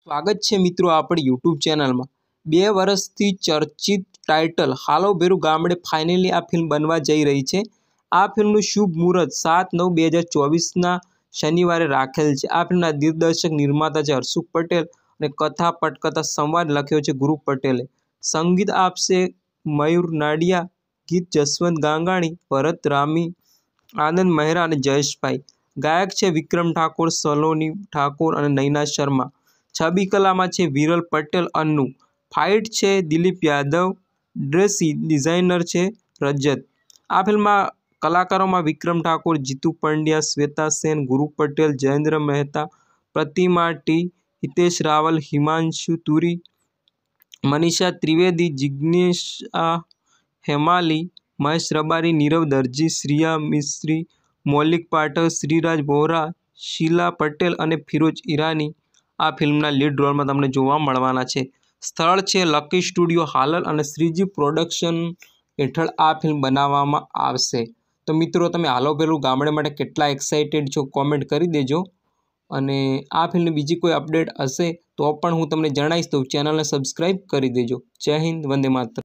સ્વાગત છે મિત્રો આપણી યુટ્યુબ ચેનલમાં। 2 વર્ષથી ચર્ચિત ટાઇટલ હાલો ભેરું ગામડે ફાઇનલી આ ફિલ્મ બનવા જઈ રહી છે। આ ફિલ્મનું શુભ મુહૂર્ત 7/9/2024ના શનિવારે રાખેલ છે। આ ફિલ્મના દિગ્દર્શક નિર્માતા છે હર્ષુક પટેલ અને કથા પટકથા સંવાદ લખ્યો છે ગુરુ પટેલે। સંગીત આપશે મયુર નાડિયા, ગીત જસવંત ગાંગાણી, ભરત રામી, આનંદ મહેરા અને જયેશભાઈ। ગાયક છે વિક્રમ ઠાકોર, સલોની ઠાકોર અને નૈના શર્મા। છબી કલામાં છે વિરલ પટેલ અન્નુ। ફાઇટ છે દિલીપ યાદવ। ડ્રેસી ડિઝાઇનર છે રજત। આ ફિલ્મમાં કલાકારોમાં વિક્રમ ઠાકોર, જીતુ પંડ્યા, શ્વેતા સેન, ગુરુ પટેલ, જયેન્દ્ર મહેતા, પ્રતિમા ટી, હિતેશ રાવલ, હિમાંશુ તુરી, મનીષા ત્રિવેદી, જિગ્નેશા હેમાલી, મહેશ રબારી, નીરવ દરજી, શ્રિયા મિસ્ત્રી, મૌલિક પાઠક, શ્રીરાજ બોહરા, શીલા પટેલ અને ફિરોજ ઈરાની આ ફિલ્મના લીડ રોલમાં તમને જોવા મળવાના છે। સ્થળ છે લકી સ્ટુડિયો હાલલ અને શ્રીજી પ્રોડક્શન હેઠળ આ ફિલ્મ બનાવવામાં આવશે। તો મિત્રો તમે હાલો ભેરું ગામડે માટે કેટલા એક્સાઇટેડ છો કોમેન્ટ કરી દેજો। અને આ ફિલ્મની બીજી કોઈ અપડેટ હશે તો પણ હું તમને જણાવીશ, તો ચેનલને સબસ્ક્રાઈબ કરી દેજો। જય હિન્દ, વંદે માતરમ।